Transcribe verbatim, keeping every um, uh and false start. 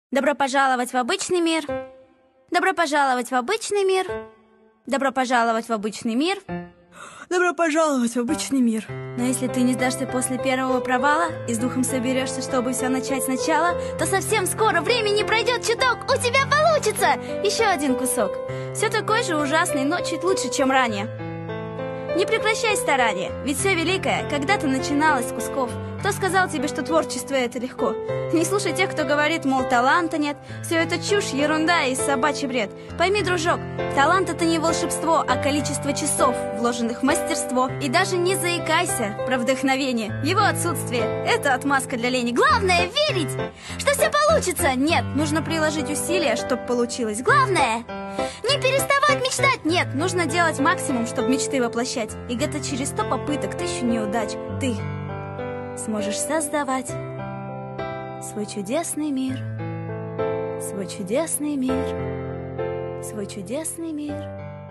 Добро пожаловать в обычный мир. Добро пожаловать в обычный мир. Добро пожаловать в обычный мир. Добро пожаловать в обычный мир. Но если ты не сдашься после первого провала и с духом соберешься, чтобы все начать сначала, то совсем скоро времени пройдет чуток, у тебя получится! Еще один кусок. Все такой же ужасный, но чуть лучше, чем ранее. Не прекращай старания, ведь все великое когда-то начиналось с кусков. Кто сказал тебе, что творчество это легко? Не слушай тех, кто говорит, мол, таланта нет. Все это чушь, ерунда и собачий бред. Пойми, дружок, талант это не волшебство, а количество часов, вложенных в мастерство. И даже не заикайся про вдохновение. Его отсутствие – это отмазка для лени. Главное – верить, что все получится. Нет, нужно приложить усилия, чтобы получилось. Главное – не переставать мечтать. Нет, нужно делать максимум, чтобы мечты воплощать. И где-то через сто попыток, тысячу неудач ты сможешь создавать свой чудесный мир, свой чудесный мир, свой чудесный мир.